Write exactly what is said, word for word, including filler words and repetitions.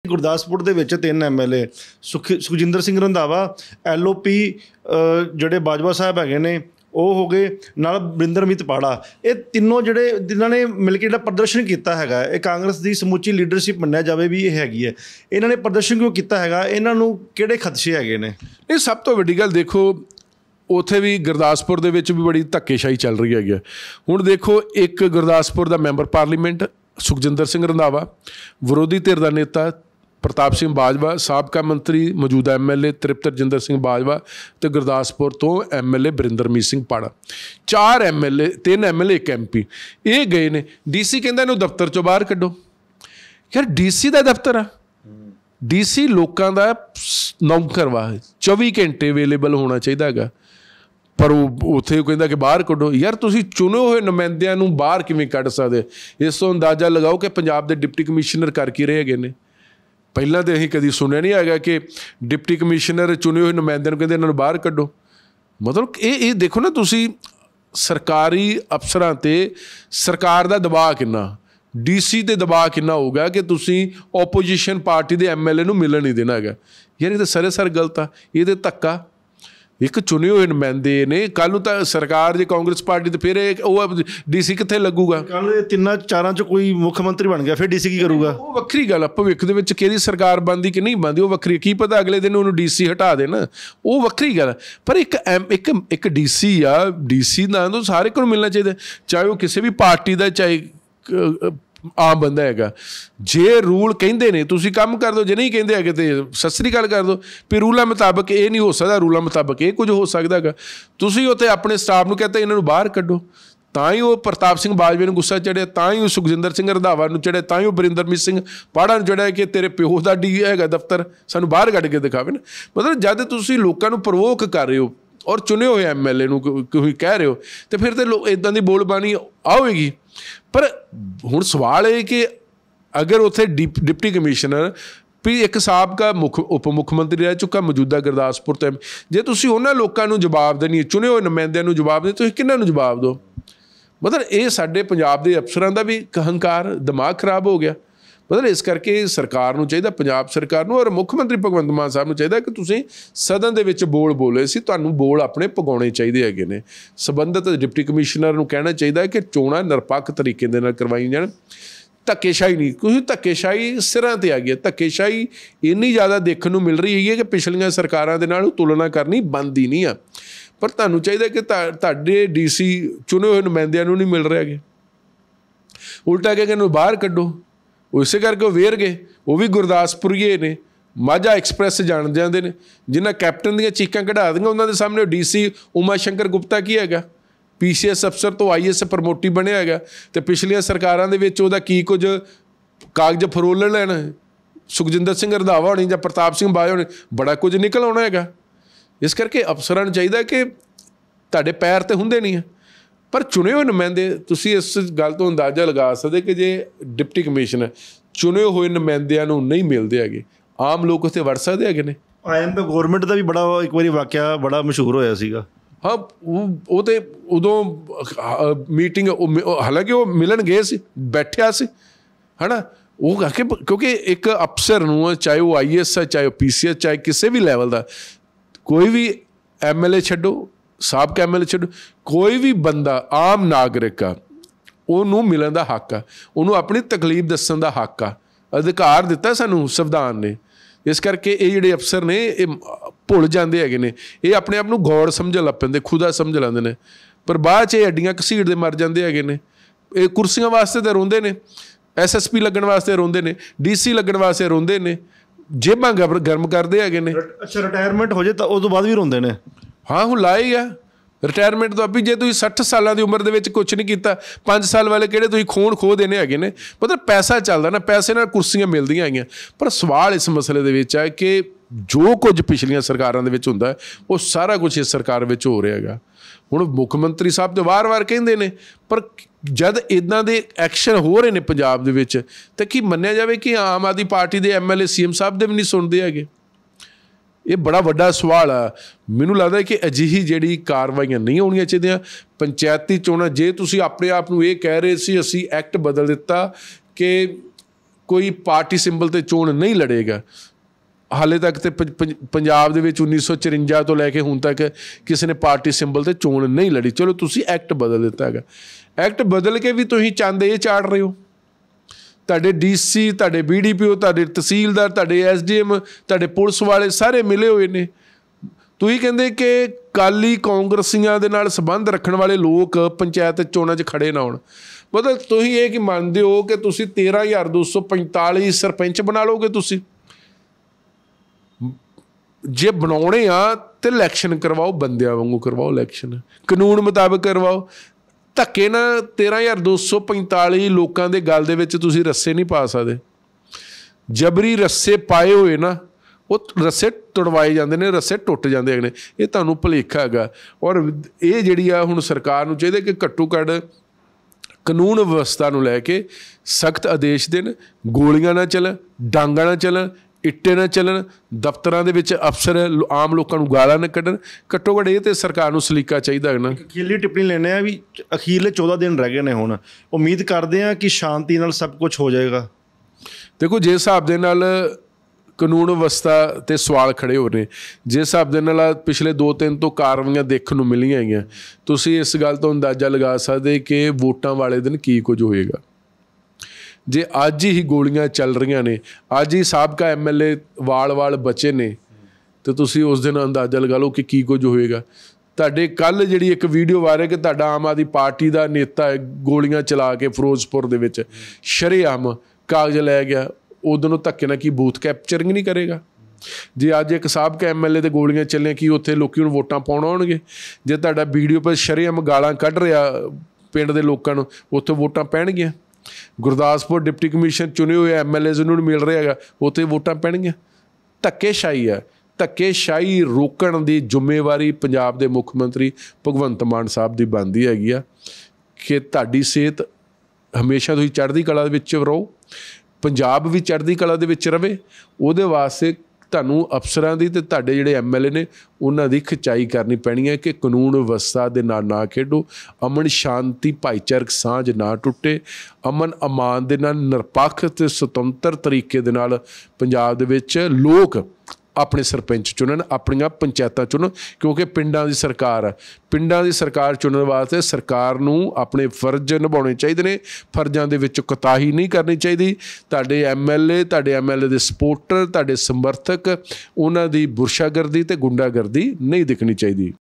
ਗੁਰਦਾਸਪੁਰ ਦੇ ਵਿੱਚ ਤਿੰਨ M L A Sukh Sukhjinder Singh Randhawa, L O P ਜਿਹੜੇ ਬਾਜਵਾ ਸਾਹਿਬ ਹੈਗੇ ਨੇ ਉਹ ਹੋ ਗਏ, ਨਾਲ ਬਰਿੰਦਰਮੀਤ ਪਾੜਾ, ਇਹ ਤਿੰਨੋਂ ਜਿਹੜੇ ਜਿਨ੍ਹਾਂ ਨੇ ਮਿਲ ਕੇ ਜਿਹੜਾ ਪ੍ਰਦਰਸ਼ਨ ਕੀਤਾ ਹੈਗਾ, ਇਹ ਕਾਂਗਰਸ ਦੀ ਸਮੁੱਚੀ ਲੀਡਰਸ਼ਿਪ ਮੰਨਿਆ ਜਾਵੇ ਵੀ ਇਹ ਹੈਗੀ ਹੈ। ਇਹਨਾਂ ਨੇ ਪ੍ਰਦਰਸ਼ਨ ਕਿਉਂ ਕੀਤਾ ਹੈਗਾ, ਇਹਨਾਂ ਨੂੰ ਕਿਹੜੇ ਖਦਸ਼ੇ ਹੈਗੇ ਨੇ? ਇਹ ਸਭ ਤੋਂ ਵੱਡੀ ਗੱਲ ਦੇਖੋ, ਉੱਥੇ ਵੀ ਗੁਰਦਾਸਪੁਰ ਦੇ ਵਿੱਚ ਵੀ ਬੜੀ ਧੱਕੇਸ਼ਾਹੀ ਚੱਲ ਰਹੀ ਹੈਗੀ। ਹੁਣ ਦੇਖੋ, ਇੱਕ ਗੁਰਦਾਸਪੁਰ ਦਾ ਮੈਂਬਰ ਪਾਰਲੀਮੈਂਟ ਸੁਖਜਿੰਦਰ ਸਿੰਘ ਰੰਧਾਵਾ, ਵਿਰੋਧੀ ਧਿਰ ਦਾ ਨੇਤਾ ਪ੍ਰਤਾਪ ਸਿੰਘ ਬਾਜਵਾ, ਸਾਬਕਾ ਮੰਤਰੀ ਮੌਜੂਦਾ M L A Tripat Rajinder Singh Bajwa ਅਤੇ ਗੁਰਦਾਸਪੁਰ ਤੋਂ M L A Barindermeet Singh Pahra, ਚਾਰ ਐਮ ਐਲ ਏ, ਤਿੰਨ ਐਮ ਐਲ ਏ, ਇੱਕ ਐਮ ਪੀ, ਇਹ ਗਏ ਨੇ। ਡੀ ਸੀ ਕਹਿੰਦਾ ਇਹਨੂੰ ਦਫ਼ਤਰ 'ਚੋਂ ਬਾਹਰ ਕੱਢੋ। ਯਾਰ ਡੀ ਸੀ ਦਾ ਦਫ਼ਤਰ ਆ, ਡੀ ਸੀ ਲੋਕਾਂ ਦਾ ਨੌਕਰ ਵਾ, ਚੌਵੀ ਘੰਟੇ ਅਵੇਲੇਬਲ ਹੋਣਾ ਚਾਹੀਦਾ ਹੈਗਾ, ਪਰ ਉਹ ਉੱਥੇ ਕਹਿੰਦਾ ਕਿ ਬਾਹਰ ਕੱਢੋ। ਯਾਰ ਤੁਸੀਂ ਚੁਣੇ ਹੋਏ ਨੁਮਾਇੰਦਿਆਂ ਨੂੰ ਬਾਹਰ ਕਿਵੇਂ ਕੱਢ ਸਕਦੇ? ਇਸ ਤੋਂ ਅੰਦਾਜ਼ਾ ਲਗਾਓ ਕਿ ਪੰਜਾਬ ਦੇ ਡਿਪਟੀ ਕਮਿਸ਼ਨਰ ਕਰ ਕੀ ਰਹੇ ਹੈਗੇ ਨੇ। ਪਹਿਲਾਂ ਤਾਂ ਅਸੀਂ ਕਦੀ ਸੁਣਿਆ ਨਹੀਂ ਹੈਗਾ ਕਿ ਡਿਪਟੀ ਕਮਿਸ਼ਨਰ ਚੁਣੇ ਹੋਏ ਨੁਮਾਇੰਦਿਆਂ ਨੂੰ ਕਹਿੰਦੇ ਇਹਨਾਂ ਨੂੰ ਬਾਹਰ ਕੱਢੋ। ਮਤਲਬ ਇਹ ਇਹ ਦੇਖੋ ਨਾ ਤੁਸੀਂ, ਸਰਕਾਰੀ ਅਫਸਰਾਂ 'ਤੇ ਸਰਕਾਰ ਦਾ ਦਬਾਅ ਕਿੰਨਾ, ਡੀ ਸੀ 'ਤੇ ਦਬਾਅ ਕਿੰਨਾ ਹੋਊਗਾ ਕਿ ਤੁਸੀਂ ਓਪੋਜੀਸ਼ਨ ਪਾਰਟੀ ਦੇ ਐਮ ਐਲ ਏ ਨੂੰ ਮਿਲਣ ਨਹੀਂ ਦੇਣਾ ਹੈਗਾ। ਯਾਰ ਇਹ ਤਾਂ ਸਰਾਸਰ ਗਲਤ ਆ, ਇਹ ਤਾਂ ਧੱਕਾ। ਇੱਕ ਚੁਣੇ ਹੋਏ ਨੁਮਾਇੰਦੇ ਨੇ, ਕੱਲ੍ਹ ਨੂੰ ਤਾਂ ਸਰਕਾਰ ਜੇ ਕਾਂਗਰਸ ਪਾਰਟੀ ਤੇ ਫਿਰ ਇਹ ਉਹ ਡੀ ਸੀ ਕਿੱਥੇ ਲੱਗੂਗਾ? ਕੱਲ੍ਹ ਤਿੰਨਾਂ ਚਾਰਾਂ 'ਚ ਕੋਈ ਮੁੱਖ ਮੰਤਰੀ ਬਣ ਗਿਆ, ਫਿਰ ਡੀ ਸੀ ਕੀ ਕਰੂਗਾ? ਉਹ ਵੱਖਰੀ ਗੱਲ ਆ, ਭਵਿੱਖ ਦੇ ਵਿੱਚ ਕਿਹਦੀ ਸਰਕਾਰ ਬਣਦੀ ਕਿ ਨਹੀਂ ਬਣਦੀ ਉਹ ਵੱਖਰੀ, ਕੀ ਪਤਾ ਅਗਲੇ ਦਿਨ ਉਹਨੂੰ ਡੀ ਸੀ ਹਟਾ ਦੇਣ, ਉਹ ਵੱਖਰੀ ਗੱਲ। ਪਰ ਇੱਕ ਐਮ ਇੱਕ ਇੱਕ ਡੀ ਸੀ ਆ, ਡੀ ਸੀ ਨਾਲ ਤਾਂ ਸਾਰੇ ਕੋਲ ਮਿਲਣਾ ਚਾਹੀਦਾ, ਚਾਹੇ ਉਹ ਕਿਸੇ ਵੀ ਪਾਰਟੀ ਦਾ, ਚਾਹੇ ਆਮ ਬੰਦਾ ਹੈਗਾ। ਜੇ ਰੂਲ ਕਹਿੰਦੇ ਨੇ ਤੁਸੀਂ ਕੰਮ ਕਰ ਦਿਓ, ਜੇ ਨਹੀਂ ਕਹਿੰਦੇ ਹੈਗੇ ਤੇ ਸਤਿ ਸ੍ਰੀ ਅਕਾਲ ਕਰ ਦਿਓ। ਵੀ ਰੂਲਾਂ ਮੁਤਾਬਕ ਇਹ ਨਹੀਂ ਹੋ ਸਕਦਾ, ਰੂਲਾਂ ਮੁਤਾਬਕ ਇਹ ਕੁਝ ਹੋ ਸਕਦਾ ਹੈਗਾ। ਤੁਸੀਂ ਉੱਥੇ ਆਪਣੇ ਸਟਾਫ ਨੂੰ ਕਹਿੰਦੇ ਇਹਨਾਂ ਨੂੰ ਬਾਹਰ ਕੱਢੋ, ਤਾਂ ਹੀ ਉਹ ਪ੍ਰਤਾਪ ਸਿੰਘ ਬਾਜਵੇ ਨੂੰ ਗੁੱਸਾ ਚੜਿਆ, ਤਾਂ ਹੀ ਉਹ ਸੁਖਜਿੰਦਰ ਸਿੰਘ ਰੰਧਾਵਾ ਨੂੰ ਚੜਿਆ, ਤਾਂ ਹੀ ਉਹ ਬਰਿੰਦਰਮੀਤ ਸਿੰਘ ਪਾੜਾ ਨੂੰ ਚੜਿਆ ਕਿ ਤੇਰੇ ਪਿਓ ਦਾ ਡੀ ਹੈਗਾ ਦਫ਼ਤਰ, ਸਾਨੂੰ ਬਾਹਰ ਕੱਢ ਕੇ ਦਿਖਾਵੇ ਨਾ। ਮਤਲਬ ਜਦ ਤੁਸੀਂ ਲੋਕਾਂ ਨੂੰ ਪ੍ਰਵੋਕ ਕਰ ਰਹੇ ਹੋ ਔਰ ਚੁਣੇ ਹੋਏ ਐਮ ਐਲ ਏ ਨੂੰ ਕੋਈ ਕਹਿ ਰਹੇ ਹੋ, ਅਤੇ ਫਿਰ ਤਾਂ ਲੋ ਇੱਦਾਂ ਦੀ ਬੋਲਬਾਣੀ ਆਵੇਗੀ। ਪਰ ਹੁਣ ਸਵਾਲ ਇਹ ਕਿ ਅਗਰ ਉੱਥੇ ਡਿਪ ਡਿਪਟੀ ਕਮਿਸ਼ਨਰ ਵੀ ਇੱਕ ਸਾਬਕਾ ਮੁੱਖ ਉਪ ਮੁੱਖ ਮੰਤਰੀ ਰਹਿ ਚੁੱਕਾ ਮੌਜੂਦਾ ਗੁਰਦਾਸਪੁਰ ਤੋਂ, ਜੇ ਤੁਸੀਂ ਉਹਨਾਂ ਲੋਕਾਂ ਨੂੰ ਜਵਾਬ ਦੇਣੀ, ਚੁਣੇ ਹੋਏ ਨੁਮਾਇੰਦਿਆਂ ਨੂੰ ਜਵਾਬ ਦੇ, ਤੁਸੀਂ ਕਿਹਨਾਂ ਨੂੰ ਜਵਾਬ ਦਿਓ? ਮਤਲਬ ਇਹ ਸਾਡੇ ਪੰਜਾਬ ਦੇ ਅਫਸਰਾਂ ਦਾ ਵੀ ਹੰਕਾਰ, ਦਿਮਾਗ ਖਰਾਬ ਹੋ ਗਿਆ। ਮਤਲਬ ਇਸ ਕਰਕੇ ਸਰਕਾਰ ਨੂੰ ਚਾਹੀਦਾ, ਪੰਜਾਬ ਸਰਕਾਰ ਨੂੰ ਔਰ ਮੁੱਖ ਮੰਤਰੀ ਭਗਵੰਤ ਮਾਨ ਸਾਹਿਬ ਨੂੰ ਚਾਹੀਦਾ ਕਿ ਤੁਸੀਂ ਸਦਨ ਦੇ ਵਿੱਚ ਬੋਲ ਬੋਲੇ ਸੀ, ਤੁਹਾਨੂੰ ਬੋਲ ਆਪਣੇ ਪਗਾਉਣੇ ਚਾਹੀਦੇ ਹੈਗੇ ਨੇ। ਸੰਬੰਧਿਤ ਡਿਪਟੀ ਕਮਿਸ਼ਨਰ ਨੂੰ ਕਹਿਣਾ ਚਾਹੀਦਾ ਕਿ ਚੋਣਾਂ ਨਿਰਪੱਖ ਤਰੀਕੇ ਦੇ ਨਾਲ ਕਰਵਾਈਆਂ ਜਾਣ, ਧੱਕੇਸ਼ਾਹੀ ਨਹੀਂ। ਕਿਉਂਕਿ ਧੱਕੇਸ਼ਾਹੀ ਸਿਰਾਂ 'ਤੇ ਆ ਗਈ ਹੈ। ਧੱਕੇਸ਼ਾਹੀ ਇੰਨੀ ਜ਼ਿਆਦਾ ਦੇਖਣ ਨੂੰ ਮਿਲ ਰਹੀ ਹੈਗੀ ਹੈ ਕਿ ਪਿਛਲੀਆਂ ਸਰਕਾਰਾਂ ਦੇ ਨਾਲ ਤੁਲਨਾ ਕਰਨੀ ਬਣਦੀ ਨਹੀਂ ਆ। ਪਰ ਤੁਹਾਨੂੰ ਚਾਹੀਦਾ ਕਿ ਤੁਹਾਡੇ ਡੀ ਸੀ ਚੁਣੇ ਹੋਏ ਨੁਮਾਇੰਦਿਆਂ ਨੂੰ ਨਹੀਂ ਮਿਲ ਰਹੇ ਹੈਗੇ, ਉਲਟਾ ਕਿ ਇਹਨੂੰ ਬਾਹਰ ਕੱਢੋ। ਉਹ ਇਸੇ ਕਰਕੇ ਉਹ ਵੇਰ ਗਏ, ਉਹ ਵੀ ਗੁਰਦਾਸਪੁਰੀਏ ਨੇ, ਮਾਝਾ ਐਕਸਪ੍ਰੈਸ ਜਾਣ ਜਾਂਦੇ ਨੇ, ਜਿਨ੍ਹਾਂ ਕੈਪਟਨ ਦੀਆਂ ਚੀਕਾਂ ਕਢਾ ਦਿੰਦੀਆਂ ਉਹਨਾਂ ਦੇ ਸਾਹਮਣੇ ਡੀ ਸੀ ਉਮਾ ਸ਼ੰਕਰ ਗੁਪਤਾ ਕੀ ਹੈਗਾ, ਪੀ ਸੀ ਐਸ ਅਫਸਰ ਤੋਂ ਆਈ ਐਸ ਪ੍ਰਮੋਟੀ ਬਣਿਆ ਹੈਗਾ, ਅਤੇ ਪਿਛਲੀਆਂ ਸਰਕਾਰਾਂ ਦੇ ਵਿੱਚ ਉਹਦਾ ਕੀ ਕੁਝ ਕਾਗਜ਼ ਫਰੋਲ ਲੈਣਾ। ਸੁਖਜਿੰਦਰ ਸਿੰਘ ਰੰਧਾਵਾ ਹੋਣੀ ਜਾਂ ਪ੍ਰਤਾਪ ਸਿੰਘ ਬਾਜਵਾ ਹੋਣੀ, ਬੜਾ ਕੁਝ ਨਿਕਲ ਆਉਣਾ ਹੈਗਾ। ਇਸ ਕਰਕੇ ਅਫਸਰਾਂ ਨੂੰ ਚਾਹੀਦਾ ਕਿ ਤੁਹਾਡੇ ਪੈਰ ਤਾਂ ਹੁੰਦੇ ਨਹੀਂ ਆ, ਪਰ ਚੁਣੇ ਹੋਏ ਨੁਮਾਇੰਦੇ, ਤੁਸੀਂ ਇਸ ਗੱਲ ਤੋਂ ਅੰਦਾਜ਼ਾ ਲਗਾ ਸਕਦੇ ਕਿ ਜੇ ਡਿਪਟੀ ਕਮਿਸ਼ਨਰ ਚੁਣੇ ਹੋਏ ਨੁਮਾਇੰਦਿਆਂ ਨੂੰ ਨਹੀਂ ਮਿਲਦੇ ਹੈਗੇ, ਆਮ ਲੋਕ ਉੱਥੇ ਵੜ ਸਕਦੇ ਹੈਗੇ ਨੇ। ਆਇਮ ਦਾ ਗੌਰਮੈਂਟ ਦਾ ਵੀ ਬੜਾ ਇੱਕ ਵਾਰੀ ਵਾਕਿਆ ਬੜਾ ਮਸ਼ਹੂਰ ਹੋਇਆ ਸੀਗਾ। ਹਾਂ, ਉਹ ਉਹ ਤਾਂ ਉਦੋਂ ਮੀਟਿੰਗ, ਹਾਲਾਂਕਿ ਉਹ ਮਿਲਣ ਗਏ ਸੀ, ਬੈਠਿਆ ਸੀ ਹੈ ਨਾ। ਉਹ ਕਿ ਕਿਉਂਕਿ ਇੱਕ ਅਫਸਰ ਨੂੰ, ਚਾਹੇ ਉਹ ਆਈ ਐਸ ਹੈ, ਚਾਹੇ ਉਹ ਪੀ ਸੀ ਐਸ, ਚਾਹੇ ਕਿਸੇ ਵੀ ਲੈਵਲ ਦਾ, ਕੋਈ ਵੀ ਐਮ ਐਲ ਏ ਛੱਡੋ, ਸਾਬਕਾ ਐਮ ਐਲ ਏ ਛੱਡੋ, ਕੋਈ ਵੀ ਬੰਦਾ ਆਮ ਨਾਗਰਿਕ ਆ, ਉਹਨੂੰ ਮਿਲਣ ਦਾ ਹੱਕ ਆ, ਉਹਨੂੰ ਆਪਣੀ ਤਕਲੀਫ ਦੱਸਣ ਦਾ ਹੱਕ ਆ, ਅਧਿਕਾਰ ਦਿੱਤਾ ਸਾਨੂੰ ਸੰਵਿਧਾਨ ਨੇ। ਇਸ ਕਰਕੇ ਇਹ ਜਿਹੜੇ ਅਫਸਰ ਨੇ ਇਹ ਭੁੱਲ ਜਾਂਦੇ ਹੈਗੇ ਨੇ, ਇਹ ਆਪਣੇ ਆਪ ਨੂੰ ਗੌੜ ਸਮਝਣ ਲੱਗ ਪੈਂਦੇ, ਖੁਦਾ ਸਮਝ ਲੈਂਦੇ ਨੇ, ਪਰ ਬਾਅਦ 'ਚ ਇਹ ਅੱਡੀਆਂ ਘਸੀੜਦੇ ਮਰ ਜਾਂਦੇ ਹੈਗੇ ਨੇ। ਇਹ ਕੁਰਸੀਆਂ ਵਾਸਤੇ ਤਾਂ ਰੋਂਦੇ ਨੇ, ਐਸ ਐਸ ਪੀ ਲੱਗਣ ਵਾਸਤੇ ਰੋਂਦੇ ਨੇ, ਡੀ ਸੀ ਲੱਗਣ ਵਾਸਤੇ ਰੋਂਦੇ ਨੇ, ਜੇਬਾਂ ਗਰ ਗਰਮ ਕਰਦੇ ਹੈਗੇ ਨੇ। ਅੱਛਾ, ਰਿਟਾਇਰਮੈਂਟ ਹੋ ਜਾਏ ਤਾਂ ਉਸ ਤੋਂ ਬਾਅਦ ਵੀ ਰੋਂਦੇ ਨੇ। ਹਾਂ, ਹੁਣ ਲਾਏ ਆ ਰਿਟਾਇਰਮੈਂਟ ਤੋਂ ਵੀ, ਜੇ ਤੁਸੀਂ ਸੱਠ ਸਾਲਾਂ ਦੀ ਉਮਰ ਦੇ ਵਿੱਚ ਕੁਛ ਨਹੀਂ ਕੀਤਾ, ਪੰਜ ਸਾਲ ਵਾਲੇ ਕਿਹੜੇ ਤੁਸੀਂ ਖੋਣ ਖੋਹ ਦੇਣੇ ਹੈਗੇ ਨੇ। ਮਤਲਬ ਪੈਸਾ ਚੱਲਦਾ ਨਾ, ਪੈਸੇ ਨਾਲ ਕੁਰਸੀਆਂ ਮਿਲਦੀਆਂ ਹੈਗੀਆਂ। ਪਰ ਸਵਾਲ ਇਸ ਮਸਲੇ ਦੇ ਵਿੱਚ ਹੈ ਕਿ ਜੋ ਕੁਝ ਪਿਛਲੀਆਂ ਸਰਕਾਰਾਂ ਦੇ ਵਿੱਚ ਹੁੰਦਾ ਉਹ ਸਾਰਾ ਕੁਛ ਇਸ ਸਰਕਾਰ ਵਿੱਚ ਹੋ ਰਿਹਾ ਹੈਗਾ। ਹੁਣ ਮੁੱਖ ਮੰਤਰੀ ਸਾਹਿਬ ਤਾਂ ਵਾਰ-ਵਾਰ ਕਹਿੰਦੇ ਨੇ, ਪਰ ਜਦ ਇੱਦਾਂ ਦੇ ਐਕਸ਼ਨ ਹੋ ਰਹੇ ਨੇ ਪੰਜਾਬ ਦੇ ਵਿੱਚ, ਤਾਂ ਕੀ ਮੰਨਿਆ ਜਾਵੇ ਕਿ ਆਮ ਆਦਮੀ ਪਾਰਟੀ ਦੇ M L A C M sahib ਦੇ ਵੀ ਨਹੀਂ ਸੁਣਦੇ ਹੈਗੇ? ਇਹ ਬੜਾ ਵੱਡਾ ਸਵਾਲ ਆ। ਮੈਨੂੰ ਲੱਗਦਾ ਕਿ ਅਜਿਹੀ ਜਿਹੜੀ ਕਾਰਵਾਈਆਂ ਨਹੀਂ ਹੋਣੀਆਂ ਚਾਹੀਦੀਆਂ। ਪੰਚਾਇਤੀ ਚੋਣਾਂ, ਜੇ ਤੁਸੀਂ ਆਪਣੇ ਆਪ ਨੂੰ ਇਹ ਕਹਿ ਰਹੇ ਸੀ ਅਸੀਂ ਐਕਟ ਬਦਲ ਦਿੱਤਾ ਕਿ ਕੋਈ ਪਾਰਟੀ ਸਿੰਬਲ ਤੇ ਚੋਣ ਨਹੀਂ ਲੜੇਗਾ। ਹਾਲੇ ਤੱਕ ਤੇ ਪੰਜਾਬ ਦੇ ਵਿੱਚ ਉੱਨੀ ਸੌ ਚੁਰੰਜਾ ਤੋਂ ਲੈ ਕੇ ਹੁਣ ਤੱਕ ਕਿਸੇ ਨੇ ਪਾਰਟੀ ਸਿੰਬਲ ਤੇ ਚੋਣ ਨਹੀਂ ਲੜੀ। ਚਲੋ ਤੁਸੀਂ ਐਕਟ ਬਦਲ ਦਿੱਤਾ ਹੈਗਾ, ਐਕਟ ਬਦਲ ਕੇ ਵੀ ਤੁਸੀਂ ਚੰਦ ਇਹ ਚਾੜ ਰਹੇ ਹੋ। ਤੁਹਾਡੇ ਡੀ ਸੀ, ਤੁਹਾਡੇ ਬੀ ਡੀ ਪੀ ਓ, ਤੁਹਾਡੇ ਤਹਿਸੀਲਦਾਰ, ਤੁਹਾਡੇ ਐਸ ਡੀ ਐਮ, ਤੁਹਾਡੇ ਪੁਲਿਸ ਵਾਲੇ ਸਾਰੇ ਮਿਲੇ ਹੋਏ ਨੇ। ਤੁਸੀਂ ਕਹਿੰਦੇ ਕਿ ਕਾਲੀ ਕਾਂਗਰਸੀਆਂ ਦੇ ਨਾਲ ਸੰਬੰਧ ਰੱਖਣ ਵਾਲੇ ਲੋਕ ਪੰਚਾਇਤ ਚੋਣਾਂ 'ਚ ਖੜੇ ਨਾ ਹੋਣ। ਮਤਲਬ ਤੁਸੀਂ ਇਹ ਕੀ ਮੰਨਦੇ ਹੋ ਕਿ ਤੁਸੀਂ ਤੇਰਾਂ ਹਜ਼ਾਰ ਦੋ ਸੌ ਪੰਤਾਲੀ ਸਰਪੰਚ ਬਣਾ ਲਓਗੇ? ਤੁਸੀਂ ਜੇ ਬਣਾਉਣੇ ਆ ਤੇ ਇਲੈਕਸ਼ਨ ਕਰਵਾਓ, ਬੰਦਿਆਂ ਵਾਂਗੂ ਕਰਵਾਓ, ਇਲੈਕਸ਼ਨ ਕਾਨੂੰਨ ਮੁਤਾਬਕ ਕਰਵਾਓ। ਧੱਕੇ ਨਾਲ ਤੇਰਾਂ ਹਜ਼ਾਰ ਦੋ ਸੌ ਪੰਤਾਲੀ ਲੋਕਾਂ ਦੇ ਗਲ ਦੇ ਵਿੱਚ ਤੁਸੀਂ ਰੱਸੇ ਨਹੀਂ ਪਾ ਸਕਦੇ। ਜਬਰੀ ਰੱਸੇ ਪਾਏ ਹੋਏ ਨਾ, ਉਹ ਰੱਸੇ ਤੁੜਵਾਏ ਜਾਂਦੇ ਨੇ, ਰੱਸੇ ਟੁੱਟ ਜਾਂਦੇ ਨੇ। ਇਹ ਤੁਹਾਨੂੰ ਭੁਲੇਖਾ ਹੈਗਾ। ਔਰ ਇਹ ਜਿਹੜੀ ਆ ਹੁਣ ਸਰਕਾਰ ਨੂੰ ਚਾਹੀਦਾ ਕਿ ਘੱਟੋ ਘੱਟ ਕਾਨੂੰਨ ਵਿਵਸਥਾ ਨੂੰ ਲੈ ਕੇ ਸਖਤ ਆਦੇਸ਼ ਦੇਣ। ਗੋਲੀਆਂ ਨਾ ਚੱਲਣ, ਡਾਂਗਾਂ ਨਾ ਚੱਲਣ, ਇੱਟੇ ਨਾ ਚੱਲਣ, ਦਫ਼ਤਰਾਂ ਦੇ ਵਿੱਚ ਅਫਸਰ ਆਮ ਲੋਕਾਂ ਨੂੰ ਗਾਲਾਂ ਨਾ ਕੱਢਣ। ਘੱਟੋ ਘੱਟ ਇਹ ਤੇ ਸਰਕਾਰ ਨੂੰ ਸਲੀਕਾ ਚਾਹੀਦਾ ਹੈ ਨਾ। ਅਖੀਰਲੀ ਟਿੱਪਣੀ ਲੈਂਦੇ ਆ ਵੀ ਅਖੀਰਲੇ ਚੌਦਾਂ ਦਿਨ ਰਹਿ ਗਏ ਨੇ, ਹੁਣ ਉਮੀਦ ਕਰਦੇ ਹਾਂ ਕਿ ਸ਼ਾਂਤੀ ਨਾਲ ਸਭ ਕੁਝ ਹੋ ਜਾਏਗਾ। ਦੇਖੋ, ਜਿਸ ਹਿਸਾਬ ਦੇ ਨਾਲ ਕਾਨੂੰਨ ਵਿਵਸਥਾ 'ਤੇ ਸਵਾਲ ਖੜੇ ਹੋ ਰਹੇ, ਜਿਸ ਹਿਸਾਬ ਦੇ ਨਾਲ ਪਿਛਲੇ ਦੋ ਤਿੰਨ ਤੋਂ ਕਾਰਵਾਈਆਂ ਦੇਖਣ ਨੂੰ ਮਿਲੀਆਂ ਹੈਗੀਆਂ, ਤੁਸੀਂ ਇਸ ਗੱਲ ਤੋਂ ਅੰਦਾਜ਼ਾ ਲਗਾ ਸਕਦੇ ਕਿ ਵੋਟਾਂ ਵਾਲੇ ਦਿਨ ਕੀ ਕੁਝ ਹੋਏਗਾ। ਜੇ ਅੱਜ ਹੀ ਗੋਲੀਆਂ ਚੱਲ ਰਹੀਆਂ ਨੇ, ਅੱਜ ਹੀ ਸਾਬਕਾ ਐਮ ਐਲ ਏ ਵਾਲ ਵਾਲ ਬਚੇ ਨੇ, ਤਾਂ ਤੁਸੀਂ ਉਸ ਦਿਨ ਅੰਦਾਜ਼ਾ ਲਗਾ ਲਓ ਕਿ ਕੀ ਕੁਝ ਹੋਏਗਾ। ਤੁਹਾਡੇ ਕੱਲ੍ਹ ਜਿਹੜੀ ਇੱਕ ਵੀਡੀਓ ਵਾਇਰਲ ਕਿ ਤੁਹਾਡਾ ਆਮ ਆਦਮੀ ਪਾਰਟੀ ਦਾ ਨੇਤਾ ਗੋਲੀਆਂ ਚਲਾ ਕੇ ਫਿਰੋਜ਼ਪੁਰ ਦੇ ਵਿੱਚ ਸ਼ਰੇਆਮ ਕਾਗਜ਼ ਲੈ ਗਿਆ, ਉਦੋਂ ਨੂੰ ਧੱਕੇ ਨਾਲ ਕੀ ਬੂਥ ਕੈਪਚਰਿੰਗ ਨਹੀਂ ਕਰੇਗਾ? ਜੇ ਅੱਜ ਇੱਕ ਸਾਬਕਾ ਐਮ ਐਲ ਏ 'ਤੇ ਗੋਲੀਆਂ ਚੱਲੀਆਂ, ਕੀ ਉੱਥੇ ਲੋਕੀ ਨੂੰ ਵੋਟਾਂ ਪਾਉਣ ਆਉਣਗੇ? ਜੇ ਤੁਹਾਡਾ ਵੀਡੀਓ 'ਤੇ ਸ਼ਰੇਆਮ ਗਾਲਾਂ ਕੱਢ ਰਿਹਾ ਪਿੰਡ ਦੇ ਲੋਕਾਂ ਨੂੰ, ਉੱਥੇ ਵੋਟਾਂ ਪੈਣਗੀਆਂ। ਗੁਰਦਾਸਪੁਰ ਡਿਪਟੀ ਕਮਿਸ਼ਨ ਚੁਣੇ ਹੋਏ ਐਮ ਐਲ ਏਜ਼ ਨੂੰ ਮਿਲ ਰਿਹਾ ਹੈਗਾ, ਉੱਥੇ ਵੋਟਾਂ ਪੈਣਗੀਆਂ। ਧੱਕੇਸ਼ਾਹੀ ਹੈ। ਧੱਕੇਸ਼ਾਹੀ ਰੋਕਣ ਦੀ ਜ਼ਿੰਮੇਵਾਰੀ ਪੰਜਾਬ ਦੇ ਮੁੱਖ ਮੰਤਰੀ ਭਗਵੰਤ ਮਾਨ ਸਾਹਿਬ ਦੀ ਬਣਦੀ ਹੈਗੀ ਆ ਕਿ ਤੁਹਾਡੀ ਸਿਹਤ ਹਮੇਸ਼ਾ ਤੁਸੀਂ ਚੜ੍ਹਦੀ ਕਲਾ ਦੇ ਵਿੱਚ ਰਹੋ, ਪੰਜਾਬ ਵੀ ਚੜ੍ਹਦੀ ਕਲਾ ਦੇ ਵਿੱਚ ਰਵੇ। ਉਹਦੇ ਵਾਸਤੇ ਤੁਹਾਨੂੰ ਅਫਸਰਾਂ ਦੀ ਅਤੇ ਤੁਹਾਡੇ ਜਿਹੜੇ ਐਮ ਐਲ ਏ ਨੇ ਉਹਨਾਂ ਦੀ ਖਿਚਾਈ ਕਰਨੀ ਪੈਣੀ ਹੈ ਕਿ ਕਾਨੂੰਨ ਵਿਵਸਥਾ ਦੇ ਨਾਲ ਨਾ ਖੇਡੋ, ਅਮਨ ਸ਼ਾਂਤੀ ਭਾਈਚਾਰਕ ਸਾਂਝ ਨਾ ਟੁੱਟੇ, ਅਮਨ ਅਮਾਨ ਦੇ ਨਾਲ ਨਿਰਪੱਖ ਅਤੇ ਸੁਤੰਤਰ ਤਰੀਕੇ ਦੇ ਨਾਲ ਪੰਜਾਬ ਦੇ ਵਿੱਚ ਲੋਕ ਆਪਣੇ ਸਰਪੰਚ ਚੁਣਨ, ਆਪਣੀਆਂ ਪੰਚਾਇਤਾਂ ਚੁਣਨ। ਕਿਉਂਕਿ ਪਿੰਡਾਂ ਦੀ ਸਰਕਾਰ ਹੈ, ਪਿੰਡਾਂ ਦੀ ਸਰਕਾਰ ਚੁਣਨ ਵਾਸਤੇ ਸਰਕਾਰ ਨੂੰ ਆਪਣੇ ਫਰਜ਼ ਨਿਭਾਉਣੇ ਚਾਹੀਦੇ ਨੇ। ਫਰਜ਼ਾਂ ਦੇ ਵਿੱਚ ਕੋਤਾਹੀ ਨਹੀਂ ਕਰਨੀ ਚਾਹੀਦੀ। ਤੁਹਾਡੇ ਐਮ ਐਲ ਏ, ਤੁਹਾਡੇ ਐਮ ਐਲ ਏ ਦੇ ਸਪੋਰਟਰ, ਤੁਹਾਡੇ ਸਮਰਥਕ, ਉਹਨਾਂ ਦੀ ਬੁਰਸ਼ਾਗਰਦੀ ਅਤੇ ਗੁੰਡਾਗਰਦੀ ਨਹੀਂ ਦਿਖਣੀ ਚਾਹੀਦੀ।